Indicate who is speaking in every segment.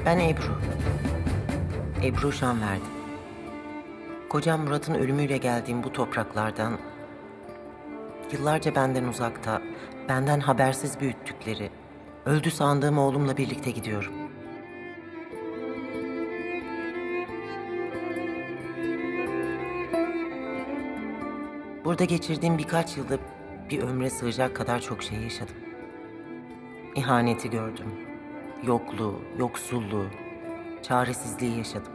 Speaker 1: Ben Ebru. Ebru Şanverdi. Kocam Murat'ın ölümüyle geldiğim bu topraklardan, yıllarca benden uzakta, benden habersiz büyüttükleri, öldü sandığım oğlumla birlikte gidiyorum. Burada geçirdiğim birkaç yılda bir ömre sığacak kadar çok şey yaşadım. İhaneti gördüm. Yokluğu, yoksulluğu, çaresizliği yaşadım.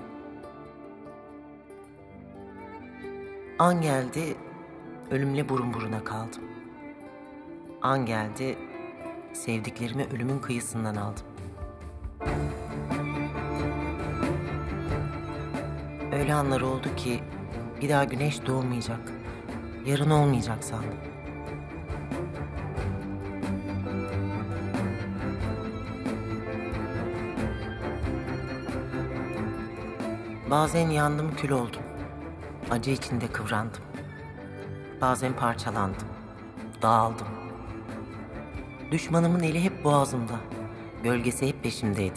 Speaker 1: An geldi, ölümle burun buruna kaldım. An geldi, sevdiklerimi ölümün kıyısından aldım. Öyle anlar oldu ki bir daha güneş doğmayacak, yarın olmayacak sandım. Bazen yandım, kül oldum. Acı içinde kıvrandım. Bazen parçalandım, dağıldım. Düşmanımın eli hep boğazımda, gölgesi hep peşimdeydi.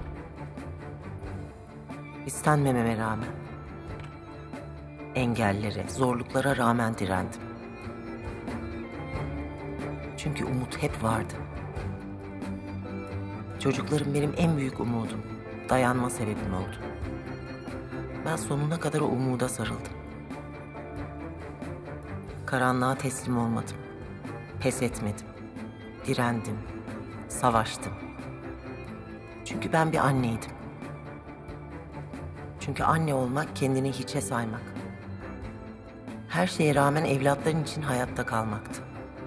Speaker 1: İstenmememe rağmen, engellere, zorluklara rağmen direndim. Çünkü umut hep vardı. Çocuklarım benim en büyük umudum, dayanma sebebim oldu. Ben sonuna kadar o umuda sarıldım. Karanlığa teslim olmadım, pes etmedim, direndim, savaştım. Çünkü ben bir anneydim. Çünkü anne olmak kendini hiçe saymak. Her şeye rağmen evlatların için hayatta kalmaktı.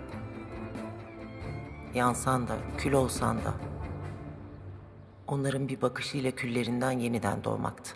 Speaker 1: Yansan da, kül olsan da, onların bir bakışıyla küllerinden yeniden doğmaktı.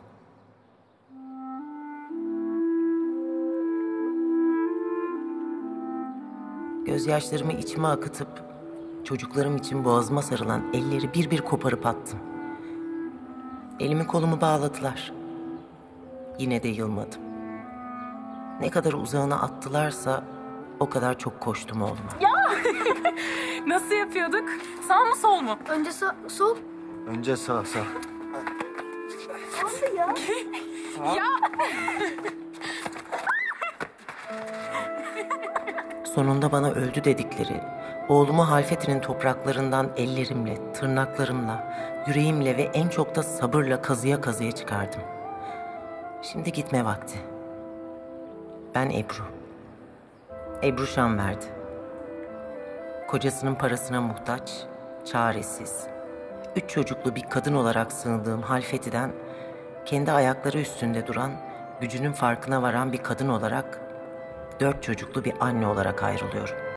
Speaker 1: Gözyaşlarımı içime akıtıp, çocuklarım için boğazıma sarılan elleri bir bir koparıp attım. Elimi kolumu bağladılar. Yine de yılmadım. Ne kadar uzağına attılarsa o kadar çok koştum oğluma.
Speaker 2: Nasıl yapıyorduk? Sağ mı sol mu?
Speaker 3: Önce sol.
Speaker 4: Önce sağ.
Speaker 3: Nasıl ya?
Speaker 1: Sonunda bana öldü dedikleri, oğlumu Halfeti'nin topraklarından ellerimle, tırnaklarımla, yüreğimle ve en çok da sabırla kazıya kazıya çıkardım. Şimdi gitme vakti. Ben Ebru. Ebru Şanverdi. Kocasının parasına muhtaç, çaresiz, 3 çocuklu bir kadın olarak sığındığım Halfeti'den kendi ayakları üstünde duran, gücünün farkına varan bir kadın olarak, 4 çocuklu bir anne olarak ayrılıyorum.